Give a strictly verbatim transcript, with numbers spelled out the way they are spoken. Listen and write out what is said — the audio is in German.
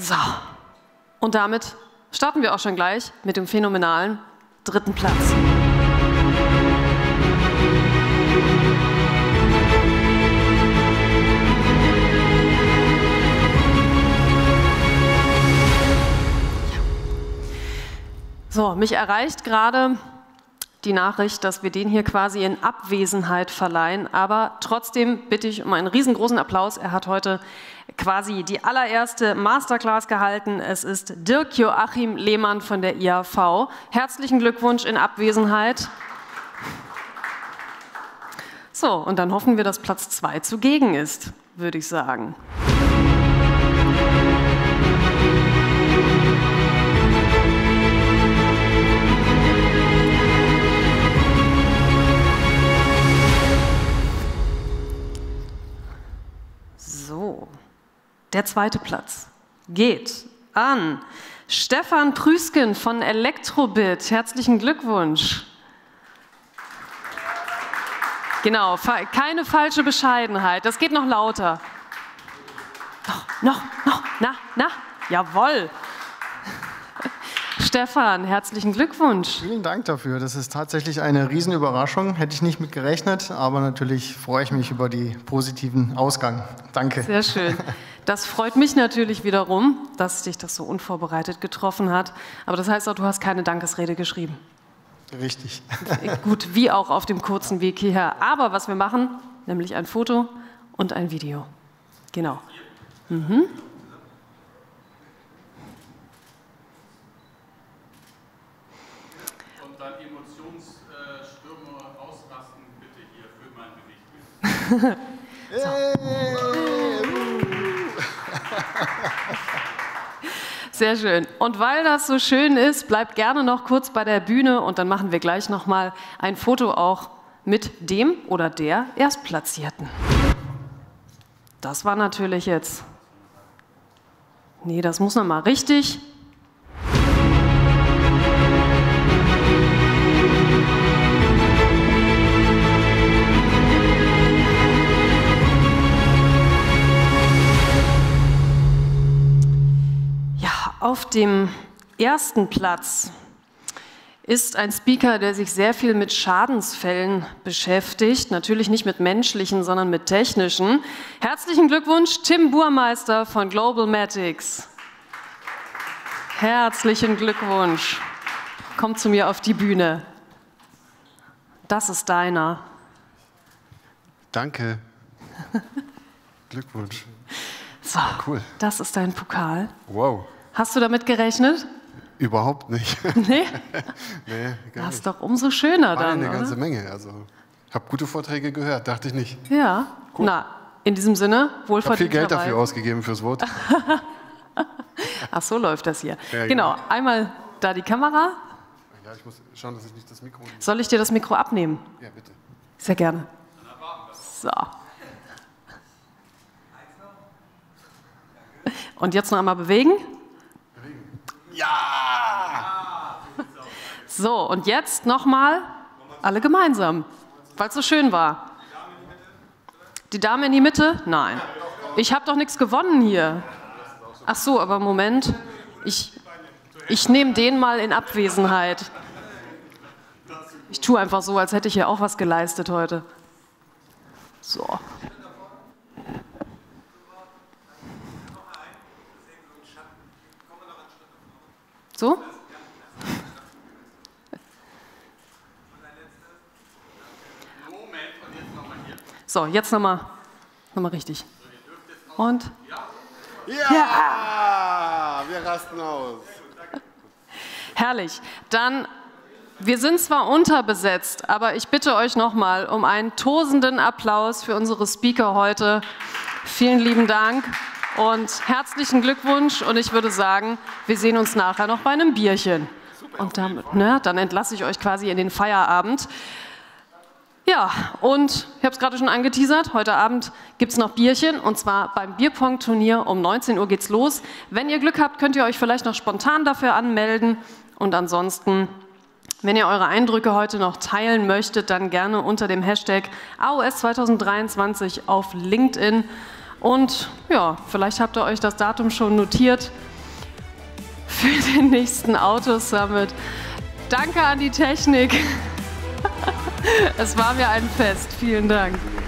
So, und damit starten wir auch schon gleich mit dem phänomenalen dritten Platz. So, mich erreicht gerade die Nachricht, dass wir den hier quasi in Abwesenheit verleihen, aber trotzdem bitte ich um einen riesengroßen Applaus. Er hat heute quasi die allererste Masterclass gehalten. Es ist Dirk Joachim Lehmann von der I A V. Herzlichen Glückwunsch in Abwesenheit. So, und dann hoffen wir, dass Platz zwei zugegen ist, würde ich sagen. So, der zweite Platz geht an Stefan Prüsken von Elektrobit. Herzlichen Glückwunsch. Genau, keine falsche Bescheidenheit. Das geht noch lauter. Noch, noch, noch, na, na, jawohl. Stefan, herzlichen Glückwunsch. Vielen Dank dafür. Das ist tatsächlich eine Riesenüberraschung. Hätte ich nicht mit gerechnet, aber natürlich freue ich mich über die positiven Ausgang. Danke. Sehr schön. Das freut mich natürlich wiederum, dass dich das so unvorbereitet getroffen hat. Aber das heißt auch, du hast keine Dankesrede geschrieben. Richtig. Gut, wie auch auf dem kurzen Weg hierher. Aber was wir machen, nämlich ein Foto und ein Video. Genau. Mhm. Und dann Emotionsstürme ausrasten, bitte hier für mein Bericht. Sehr schön. Und weil das so schön ist, bleibt gerne noch kurz bei der Bühne und dann machen wir gleich noch mal ein Foto auch mit dem oder der Erstplatzierten. Das war natürlich jetzt... Nee, das muss noch mal richtig... Auf dem ersten Platz ist ein Speaker, der sich sehr viel mit Schadensfällen beschäftigt. Natürlich nicht mit menschlichen, sondern mit technischen. Herzlichen Glückwunsch, Tim Burmeister von Globalmatics. Herzlichen Glückwunsch. Komm zu mir auf die Bühne. Das ist deiner. Danke. Glückwunsch. So, cool. Das ist dein Pokal. Wow. Hast du damit gerechnet? Überhaupt nicht. Nee? Nee, gar das ist nicht. doch umso schöner dann, Eine oder? ganze Menge. Also, ich habe gute Vorträge gehört, dachte ich nicht. Ja, cool. Na, in diesem Sinne, Ich habe wohlverdient viel Geld dabei. dafür ausgegeben fürs Wort. Ach, so läuft das hier. Ja, genau. genau. Einmal da die Kamera. Ja, ich muss schauen, dass ich nicht das Mikro... Soll ich dir das Mikro abnehmen? Ja, bitte. Sehr gerne. So. Und jetzt noch einmal bewegen. Ja! So, und jetzt nochmal alle gemeinsam, weil es so schön war. Die Dame in die Mitte? Nein. Ich habe doch nichts gewonnen hier. Ach so, aber Moment. Ich, ich nehme den mal in Abwesenheit. Ich tue einfach so, als hätte ich hier auch was geleistet heute. So. So? So, jetzt nochmal noch mal richtig. Und? Ja! Ja! Wir rasten aus. Herrlich. Dann, wir sind zwar unterbesetzt, aber ich bitte euch nochmal um einen tosenden Applaus für unsere Speaker heute. Vielen lieben Dank. Und herzlichen Glückwunsch und ich würde sagen, wir sehen uns nachher noch bei einem Bierchen. Und damit, ne, dann entlasse ich euch quasi in den Feierabend. Ja, und ich habe es gerade schon angeteasert, heute Abend gibt es noch Bierchen und zwar beim Bierpong-Turnier um neunzehn Uhr geht's los. Wenn ihr Glück habt, könnt ihr euch vielleicht noch spontan dafür anmelden und ansonsten, wenn ihr eure Eindrücke heute noch teilen möchtet, dann gerne unter dem Hashtag A O S zwanzig dreiundzwanzig auf LinkedIn. Und ja, vielleicht habt ihr euch das Datum schon notiert. für den nächsten Autosummit. Danke an die Technik. Es war mir ein Fest. Vielen Dank.